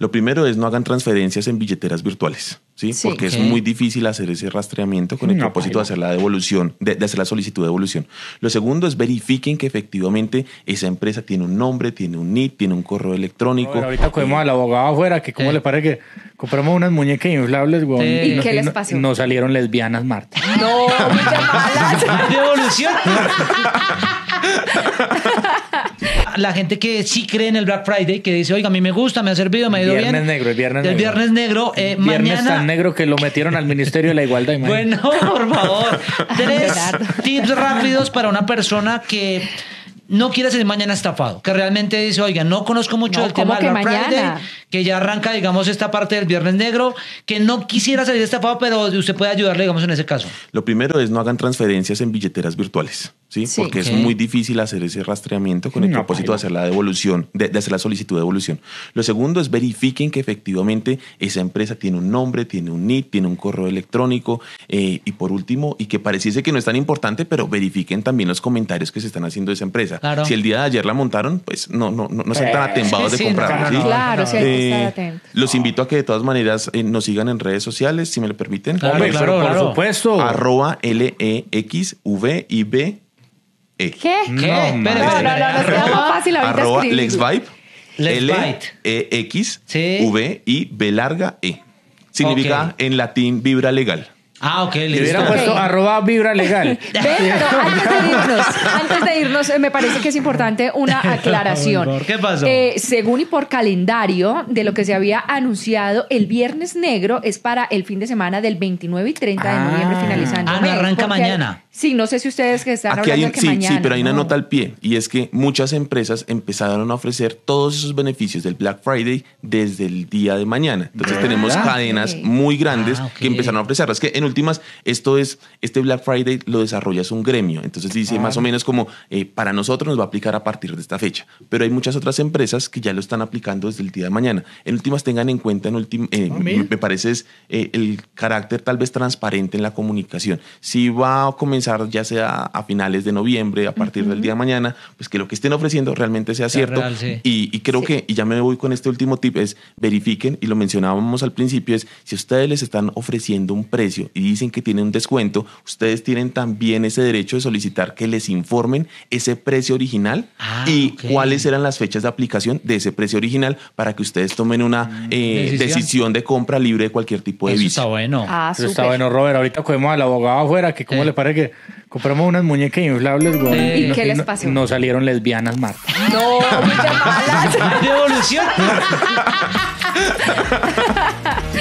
Lo primero es no hagan transferencias en billeteras virtuales, ¿sí? Sí. Porque es muy difícil hacer ese rastreamiento con el propósito de hacer la devolución, de hacer la solicitud de devolución. Lo segundo es verifiquen que efectivamente esa empresa tiene un nombre, tiene un NIT, tiene un correo electrónico. Bueno, ahorita cogemos al abogado afuera, que cómo le parece que compramos unas muñecas inflables, güey. ¿Y qué les pasó? Nos salieron lesbianas, Marta. No, muy malas. ¿Hay devolución? La gente que sí cree en el Black Friday, que dice, oiga, a mí me gusta, me ha servido, me ha ido bien. El Viernes negro. Viernes Mañana... tan negro que lo metieron al Ministerio de la Igualdad. Bueno, por favor. 3 tips rápidos para una persona que no quiere ser mañana estafado, que realmente dice, oiga, no conozco mucho del tema del Black Friday, que ya arranca, digamos, esta parte del Viernes Negro, que no quisiera salir estafado, pero usted puede ayudarle, digamos, en ese caso. Lo primero es no hagan transferencias en billeteras virtuales, ¿sí? Porque es muy difícil hacer ese rastreamiento con el propósito de hacer la devolución, de hacer la solicitud de devolución. Lo segundo es verifiquen que efectivamente esa empresa tiene un nombre, tiene un NIT, tiene un correo electrónico y por último, y que pareciese que no es tan importante, pero verifiquen también los comentarios que se están haciendo de esa empresa. Claro. Si el día de ayer la montaron, pues no sean tan atembados de comprarla. ¿Sí? Claro, sí hay que estar atentos. Los invito a que de todas maneras nos sigan en redes sociales, si me lo permiten. Claro, Por supuesto. @LEXVIBE. ¿Qué? ¿Qué? No, nos queda más fácil ahorita escribir. LexVibe. LexVibe. LEXVIBE. Significa en latín vibra legal. Ah, ok. Le hubieran puesto @vibra legal. Pero antes de irnos, me parece que es importante una aclaración. ¿Qué pasó? Según y por calendario de lo que se había anunciado, el Viernes Negro es para el fin de semana del 29 y 30 de noviembre finalizando. no arranca mañana. Sí, no sé si ustedes que están Aquí hay hablando de que mañana. Sí, pero hay una nota al pie, y es que muchas empresas empezaron a ofrecer todos esos beneficios del Black Friday desde el día de mañana. Entonces tenemos cadenas muy grandes que empezaron a ofrecerlo. Es que en últimas, este Black Friday lo desarrolla un gremio. Entonces dice más o menos como para nosotros nos va a aplicar a partir de esta fecha. Pero hay muchas otras empresas que ya lo están aplicando desde el día de mañana. En últimas, tengan en cuenta, me parece es el carácter tal vez transparente en la comunicación. Si va a comenzar ya sea a finales de noviembre, a partir del día de mañana, pues que lo que estén ofreciendo realmente sea cierto. Real, sí. Y creo que, y ya me voy con este último tip, es verifiquen, y lo mencionábamos al principio, es si ustedes les están ofreciendo un precio y dicen que tienen un descuento, ustedes tienen también ese derecho de solicitar que les informen ese precio original cuáles eran las fechas de aplicación de ese precio original para que ustedes tomen una decisión de compra libre de cualquier tipo de vicio. Está bueno. Eso está bueno, Robert. Ahorita cogemos al abogado afuera, que cómo le parece que compramos unas muñecas inflables, güey. ¿Y qué les pasó? Nos salieron lesbianas, Marta. No, muy malas. ¿Hay devolución?